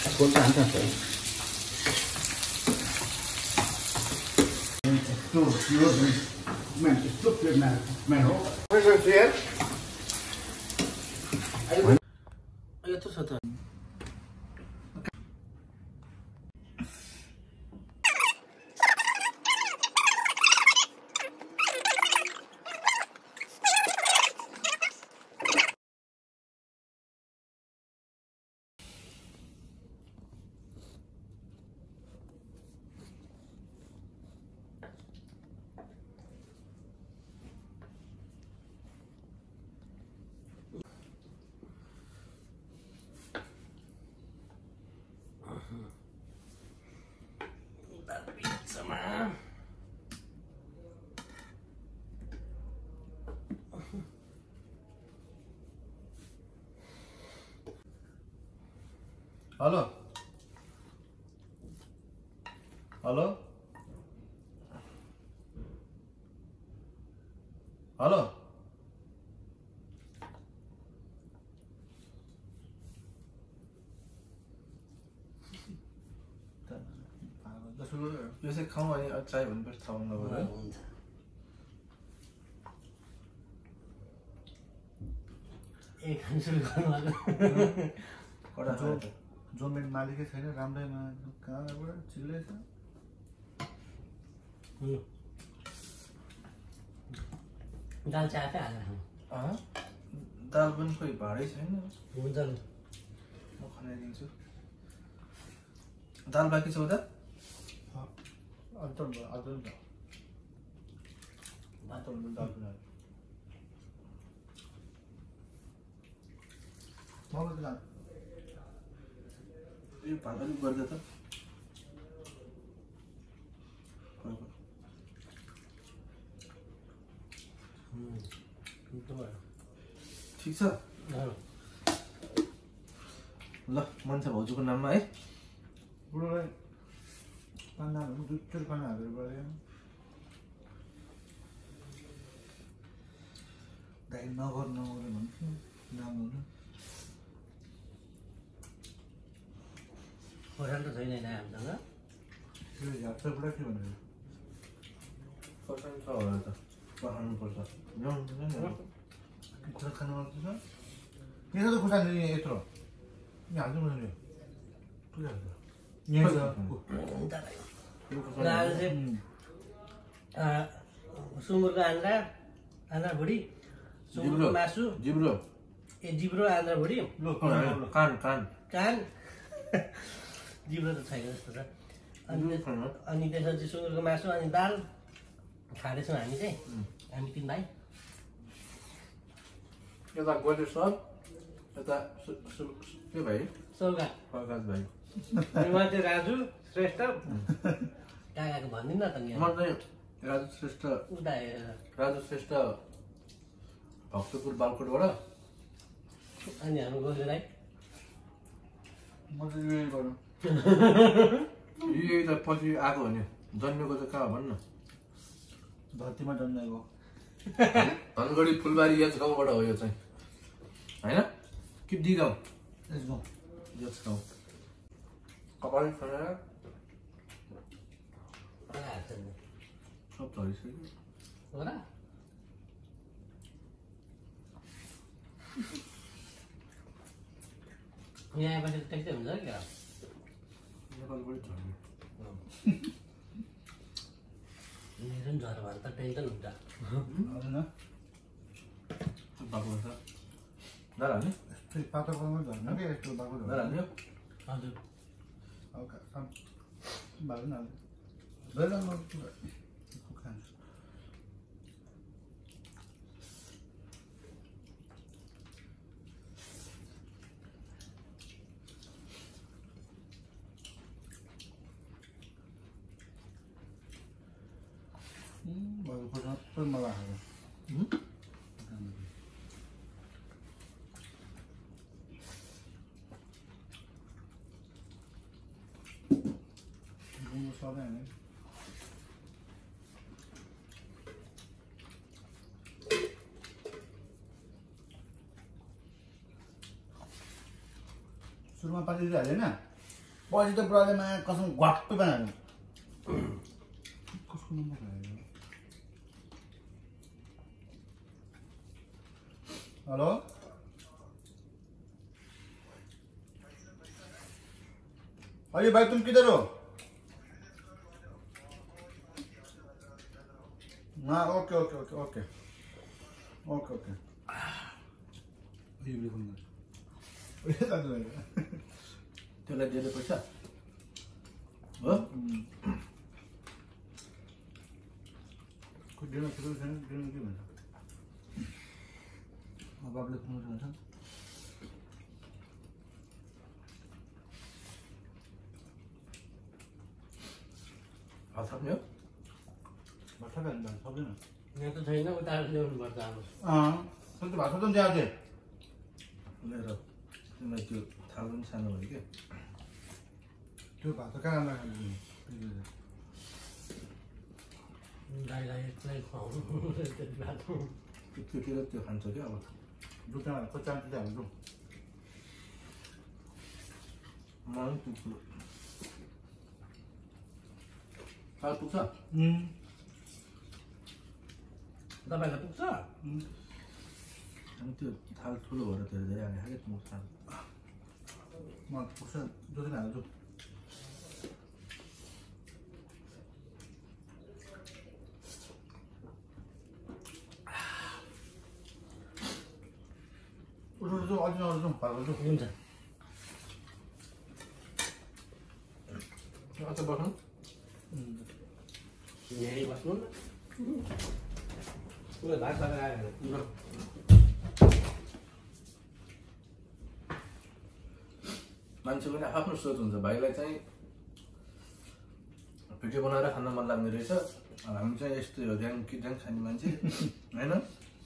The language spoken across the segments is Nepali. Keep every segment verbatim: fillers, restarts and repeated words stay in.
Cuốn tán thật đấy. Đồ chứa rồi. Mẹ chút việc này, mẹ hổ. Bây giờ xuyến. Ayo tuh satu. Sama. Halo. Halo. Halo. 요새 강원이 어차피 원별 타온 거거든. ए खान्छु गर्नु कटा जो जो मेरो मालिकै छैन राम्रैमा कहाँबाट चिल्दैछ दाल चाहिँ आफै हालेर खानु दाल पनि खोइ भाडै छैन हुन्छ नि म खनाइदिन्छु दाल बाँकी छ उता अल्टर अल्टर अल्टर दाल बनायो मलाई त यो भात अलिक गर्दा त ठिक छ ल मान्छे भाउजूको नाममा है बुढोलाई पानाहरू दुई चार पाना हालेर गऱ्यो दाइ नगर नगर भन्छु राम्रो हुनु खोर्सानी त छैन हामीसँग त्यो यात्राबाट के भनेर खोर्सानी छ होला त खानुपर्छ खुर्सा खानु मन छ यहाँ त खुर्सानी यत्रो यहाँ हाल्नु पर्छ नि यहाँ सुँगुरको आन्द्रा आन्द्रा भुडी सुँगुरको मासु जिब्रो ए जिब्रो आन्द्रा भुडी कान कान कान जिब्रो त छैन जस्तो छ अनि अनि त्यसपछि सुँगुरको मासु अनि दाल खाँदैछौँ हामी चाहिँ हामी तिन भाइ यता गोले सर यता के भाइ सौगात प्रकाश भाइ उहाँ चाहिँ राजु श्रेष्ठ काकाको भनिदिनु न त म चाहिँ राजु श्रेष्ठ उता राजु श्रेष्ठ भक्तपुर बालकोटबाट अनि हाम्रो गोले राई म चाहिँ यही गरौँ यही त पछि आएको हो नि जन्मेको चाहिँ कहाँ भन्नु धरतीमा जन्मेको धनगढी फुलबारी यस गाउँबाट हो यो चाहिँ होइन कि डी गाउँ यस गाउँ यस गाउँ कपाल खनेर सब झरिसक्यो हो र यहाँ आएपछि त्यस्तै हुन्छ क्या नेपालबाटै झर्यो मेरो पनि झर भएर त टेन्सन हुन्छ होइन बाक्लो छ दाल हाल्ने यस्तै पातो पाउनु झर्न क्या यस्तो बाक्लो दाल हाल्ने हजुर हल्का सानो बाक्लो न हाल्ने म खान्छु baru pernah pernah hmm? Bumbu soalnya ini सुरुमा पानी हालेन पछि त ब्रले मा कसम ग्वाप्पै बनायो कसको नम्बर आयो हेलो अरे भाई तुम किधर हो हाँ okay okay okay okay okay okay त्यसलाई दिएर पैसा हो डिनर सुरु छैन डिनर के भन्छ बाबुले फोन गर्छ हात सक्ने हो भात खानु सक्दैन यहाँ त छैन उता ल्याउनु पर्छ अब अँ सबै भात त त्यहाँ थियो लिएर तिमीलाई त्यो थाल पनि सानो भयो क्या त्यो भात कहाँ खानु गाईलाई एक्लै खुवाउनु त्यति बाटो त्योतिर त्यो खान्छ क्या अब दुधमा कच्चा चाहिँ हाल्नु मलाई पुग्छ थाल पुग्छ तपाईँलाई पुग्छ अनि त्यो थाल ठुलो भएर धेरै धेरै हाले खायो त्यो थाल म पुग्छ दुध नै हाल्छु उठ्नु अझै नउठ्नु भात हुन्छ अझ बस्नु यहीँ बस्नु न उसले भात लगाएर मान्छेको पनि आफ्नो सोच हुन्छ भाइलाई चाहिँ भिडियो बनाएर खान मन लाग्ने रहेछ हामी चाहिँ यस्तो हो ऱ्याङ कि ऱ्याङ खाने मान्छे होइन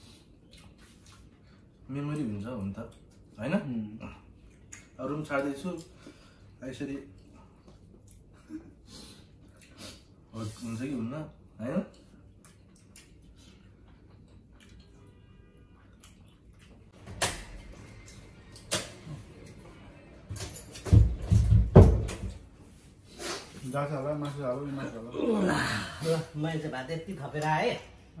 मेमोरी हुन्छ हुन त होइन अरू पनि छाड्दैछु यसरी हुन्छ कि हुन्न होइन जान्छ होला मासु हाल्नु मासु हाल्नु ल मैले चाहिँ भात यति थपेर आएँ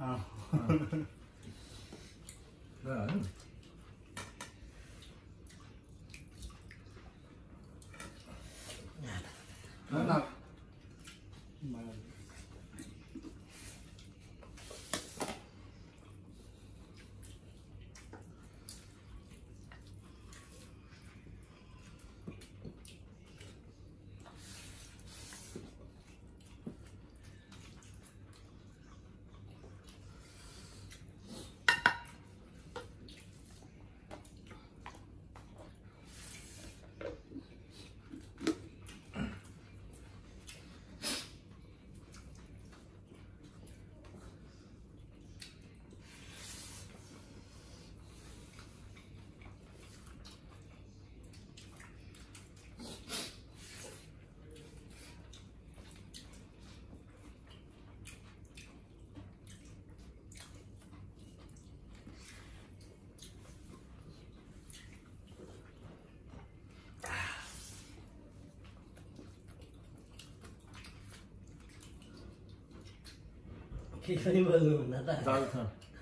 के पनि बोल्नुहुन्न त दाल छ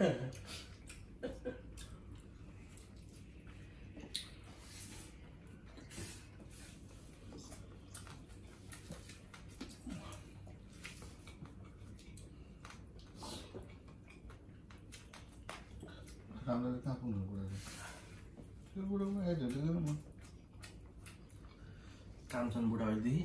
राम्ररी कहाँ पुग्नु कुरा त्यो बुढामा एज हुँदैन म काम छन् बुढा अहिलेदेखि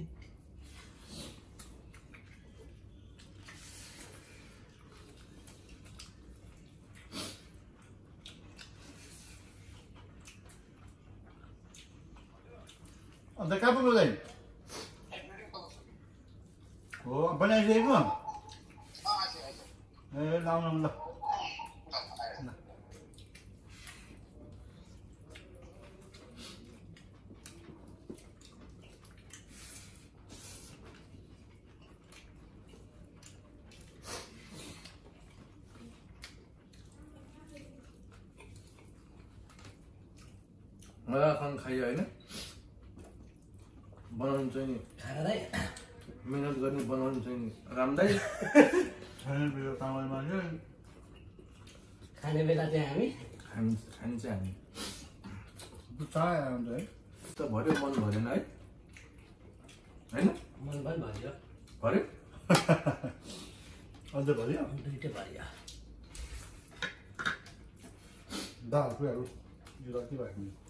अन्त कहाँ पुग्नु चाहिँ हो बनाइसकेको ए लाउनु ल मजासँग खाइयो होइन बनाउनु चाहिँ खानालाई मेहनत गर्ने बनाउनु चाहिँ रामदाई खाने बेला तामामा चाहिँ खाने बेला चाहिँ हामी हामी खाने चाहिँ हामी चाय आउँछ है त भर्यो मन भरेन है होइन मन पनि भरियो भर्यो अझै भरियो दुइटै भरियो दाल पुऱ्याहरू यो जति भएको नि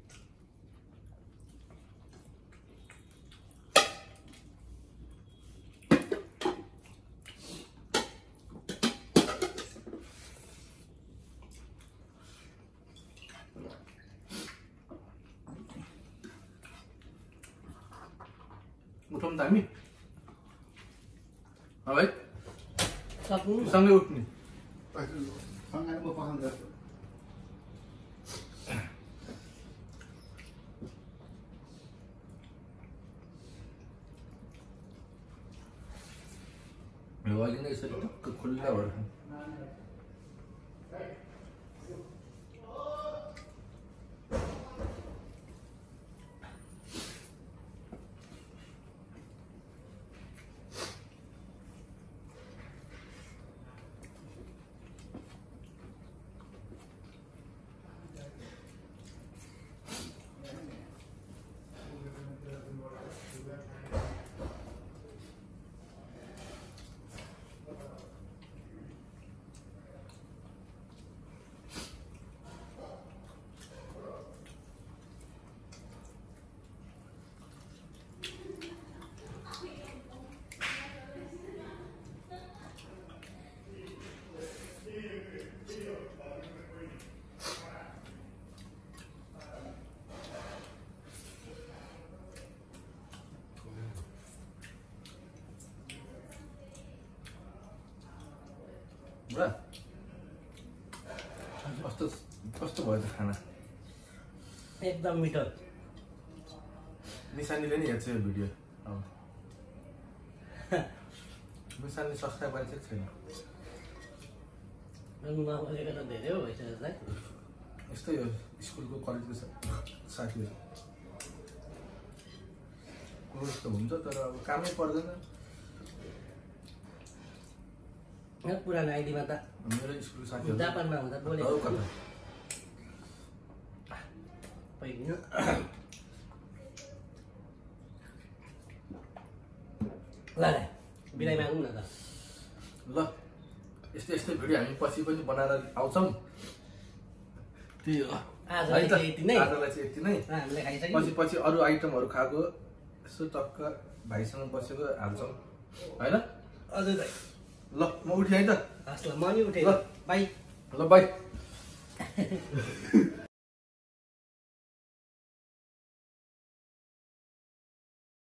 उठौँ त हामी भाइ सक्नु सँगै उठ्ने सँगै म पकाउँदै अहिले नै यसरी टक्क खुल्ला भएर खानु बुढा कस्तो कस्तो भयो त खाना एकदम मिठो निशानीले नि हेर्छ यो भिडियो अब निशानीले सब्सक्राइब गरेको छैन नबोलेको त धेरै हो भइसक्यो जसलाई यस्तै हो स्कुलको कलेजको साथीहरू क्लोज त हुन्छ तर अब कामै पर्दैन पुरानो आइडीमा त मेरो स्कुल साथीहरू जापानमा हुँदा बोलेको कता पहिलो ल बिदाइ मागौँ न त ल यस्तै यस्तै भिडियो हामी पछि पनि बनाएर आउँछौँ त्यही हो आजलाई चाहिँ यति नै आजलाई चाहिँ यति नै हामीले खाइसक्यौँ पछि पछि अरू आइटमहरू खाएको यसो टक्क भाइसँग बसेको हाल्छौँ होइन अझै दाइ ल म उठेँ है त हस् ल म नि उठेँ ल बाई ल बाई